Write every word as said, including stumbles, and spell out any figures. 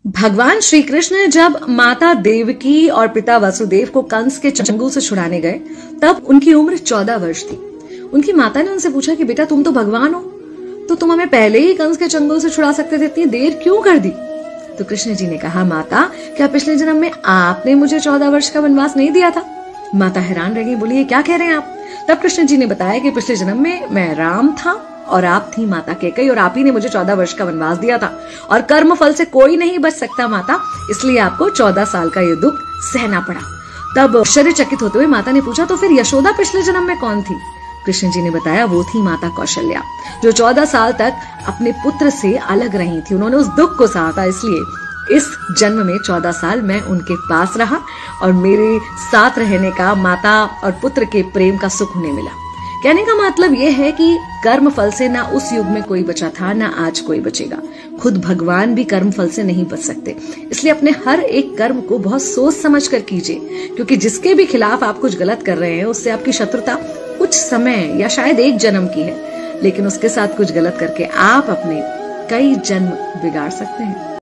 भगवान श्री कृष्ण जब माता देवकी और पिता वसुदेव को कंस के चंगुल से छुड़ाने गए तब उनकी उम्र चौदह वर्ष थी। उनकी माता ने उनसे पूछा कि बेटा तुम तो भगवान हो, तो तुम हमें पहले ही कंस के चंगुल से छुड़ा सकते थे, इतनी देर क्यों कर दी? तो कृष्ण जी ने कहा, माता क्या पिछले जन्म में आपने मुझे चौदह वर्ष का वनवास नहीं दिया था? माता हैरान रह गई, बोली ये क्या कह रहे हैं आप? तब कृष्ण जी ने बताया कि पिछले जन्म में मैं राम था और आप थी माता कैकेयी और आप ही ने मुझे चौदह वर्ष का वनवास दिया था और कर्म फल से कोई नहीं बच सकता माता, इसलिए आपको चौदह साल का ये दुख सहना पड़ा। तब आश्चर्यचकित होते हुए माता ने पूछा, तो फिर यशोदा पिछले जन्म में कौन थी? कृष्ण जी ने बताया, वो थी माता कौशल्या, जो चौदह साल तक अपने पुत्र से अलग रही थी। उन्होंने उस दुख को सहा था, इसलिए इस जन्म में चौदह साल मैं उनके पास रहा और मेरे साथ रहने का, माता और पुत्र के प्रेम का सुख उन्हें मिला। कहने का मतलब यह है कि कर्म फल से ना उस युग में कोई बचा था, ना आज कोई बचेगा। खुद भगवान भी कर्म फल से नहीं बच सकते, इसलिए अपने हर एक कर्म को बहुत सोच समझ कर कीजिए, क्योंकि जिसके भी खिलाफ आप कुछ गलत कर रहे हैं उससे आपकी शत्रुता कुछ समय या शायद एक जन्म की है, लेकिन उसके साथ कुछ गलत करके आप अपने कई जन्म बिगाड़ सकते हैं।